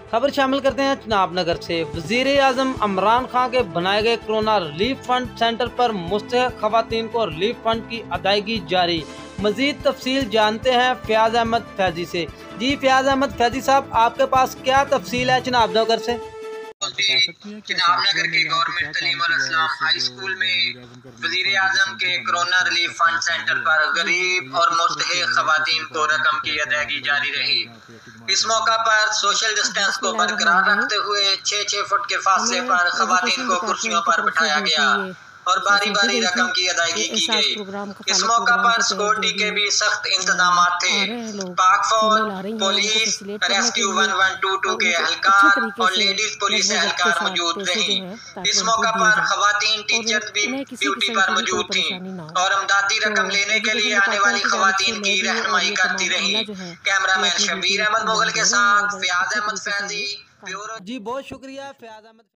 खबर शामिल करते हैं चनाब नगर से। वजीर आजम इमरान खान के बनाए गए कोरोना रिलीफ फंड सेंटर पर मुस्तहक खवातीन को रिलीफ फंड की अदायगी जारी। मजीद तफसील जानते हैं फयाज अहमद फैजी से। जी फयाज अहमद फैजी साहब, आपके पास क्या तफसील है चनाब नगर से? चनाब नगर के गवर्नमेंट तलीम और इस्लाम हाई स्कूल में वजीर आजम के कोरोना रिलीफ फंड सेंटर पर गरीब और मुस्तहिक खवातीन को रकम की अदायगी जारी रही। इस मौका पर सोशल डिस्टेंस को बरकरार रखते हुए 6-6 फुट के फासले पर खवातीन को कुर्सियों पर बिठाया गया और बारी बारी रकम की अदायगी की गई। इस मौका पर सिक्योरिटी के भी सख्त इंतजाम थे। पाक फौज, पुलिस, रेस्क्यू 1122 के एहलकार और लेडीज पुलिस एहलकार मौजूद रही। इस मौका पर खवातीन टीचर भी ड्यूटी पर मौजूद थी और अमदादी रकम लेने के लिए आने वाली खवातीन की रहनुमाई करती रही। कैमरामैन शबीर अहमद मुगल के साथ फयाज अहमद फैजी। जी बहुत शुक्रिया फयाज अहमद।